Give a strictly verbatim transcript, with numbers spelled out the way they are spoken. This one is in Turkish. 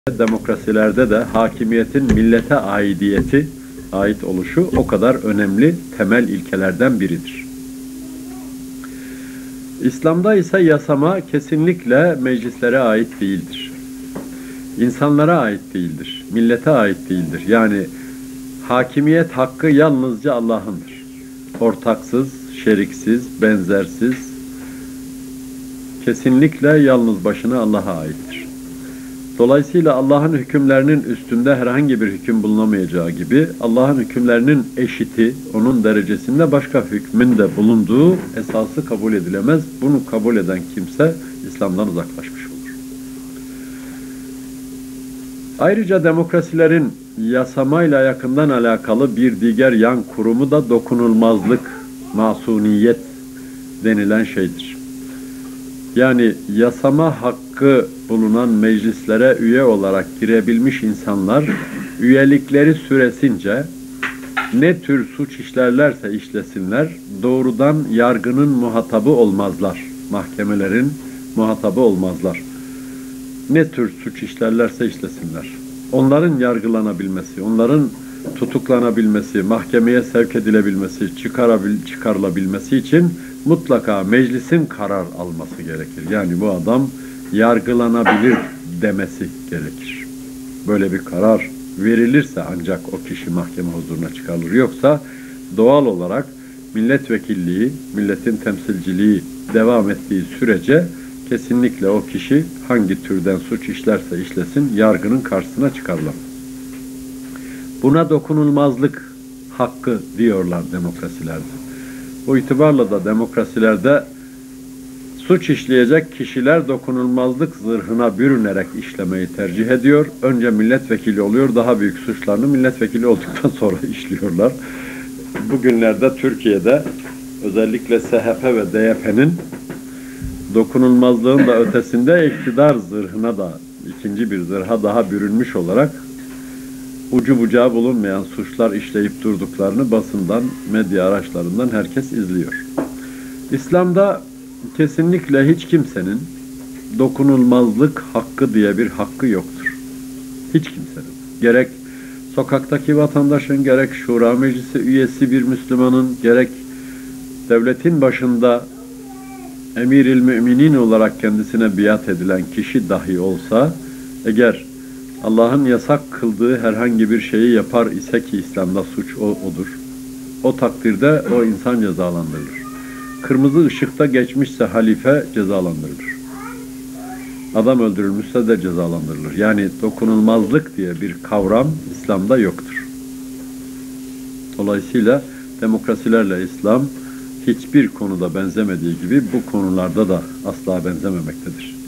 Demokrasilerde de hakimiyetin millete aidiyeti, ait oluşu o kadar önemli temel ilkelerden biridir. İslam'da ise yasama kesinlikle meclislere ait değildir. İnsanlara ait değildir, millete ait değildir. Yani hakimiyet hakkı yalnızca Allah'ındır. Ortaksız, şeriksiz, benzersiz, kesinlikle yalnız başına Allah'a aittir. Dolayısıyla Allah'ın hükümlerinin üstünde herhangi bir hüküm bulunamayacağı gibi Allah'ın hükümlerinin eşiti, onun derecesinde başka hükmün de bulunduğu esası kabul edilemez. Bunu kabul eden kimse İslam'dan uzaklaşmış olur. Ayrıca demokrasilerin yasamayla yakından alakalı bir diğer yan kurumu da dokunulmazlık, masuniyet denilen şeydir. Yani yasama hakkı bulunan meclislere üye olarak girebilmiş insanlar üyelikleri süresince ne tür suç işlerlerse işlesinler doğrudan yargının muhatabı olmazlar. Mahkemelerin muhatabı olmazlar. Ne tür suç işlerlerse işlesinler. Onların yargılanabilmesi, onların tutuklanabilmesi, mahkemeye sevk edilebilmesi, çıkarabil, çıkarılabilmesi için mutlaka meclisin karar alması gerekir. Yani bu adam yargılanabilir demesi gerekir. Böyle bir karar verilirse ancak o kişi mahkeme huzuruna çıkarılır. Yoksa doğal olarak milletvekilliği, milletin temsilciliği devam ettiği sürece kesinlikle o kişi hangi türden suç işlerse işlesin yargının karşısına çıkarılamaz. Buna dokunulmazlık hakkı diyorlar demokrasilerde. Bu itibarla da demokrasilerde suç işleyecek kişiler dokunulmazlık zırhına bürünerek işlemeyi tercih ediyor. Önce milletvekili oluyor, daha büyük suçlarını milletvekili olduktan sonra işliyorlar. Bugünlerde Türkiye'de özellikle S H P ve D Y P'nin dokunulmazlığın da ötesinde iktidar zırhına da ikinci bir zırha daha bürünmüş olarak ucu bucağı bulunmayan suçlar işleyip durduklarını basından, medya araçlarından herkes izliyor. İslam'da kesinlikle hiç kimsenin dokunulmazlık hakkı diye bir hakkı yoktur. Hiç kimsenin. Gerek sokaktaki vatandaşın, gerek Şura Meclisi üyesi bir Müslümanın, gerek devletin başında emir-i müminin olarak kendisine biat edilen kişi dahi olsa, eğer Allah'ın yasak kıldığı herhangi bir şeyi yapar ise ki İslam'da suç o, odur. O takdirde o insan cezalandırılır. Kırmızı ışıkta geçmişse halife cezalandırılır. Adam öldürülmüşse de cezalandırılır. Yani dokunulmazlık diye bir kavram İslam'da yoktur. Dolayısıyla demokrasilerle İslam hiçbir konuda benzemediği gibi bu konularda da asla benzememektedir.